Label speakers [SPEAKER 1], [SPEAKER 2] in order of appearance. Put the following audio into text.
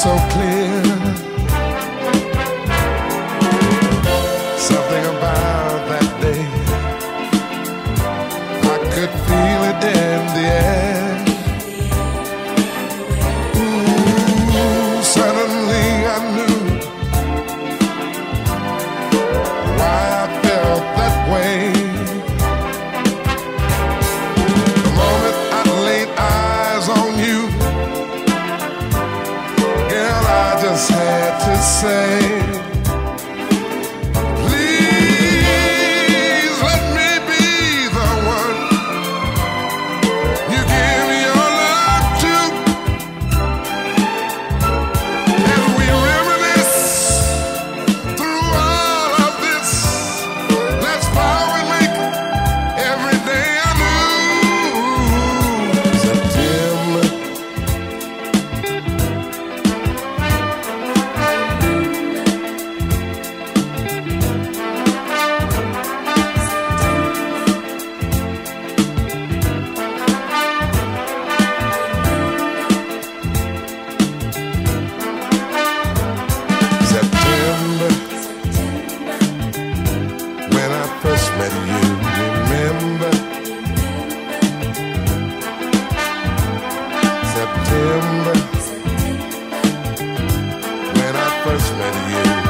[SPEAKER 1] so clear. Something about that day, I could feel it in the air. Ooh, suddenly I knew why I felt that way. The moment I laid eyes on you, girl, I just had to say, please let me be the one you give your love to. And we reminisce through all of this. Let's vow and make every day anew. September, September, when I first met you, remember? September, when I first met you.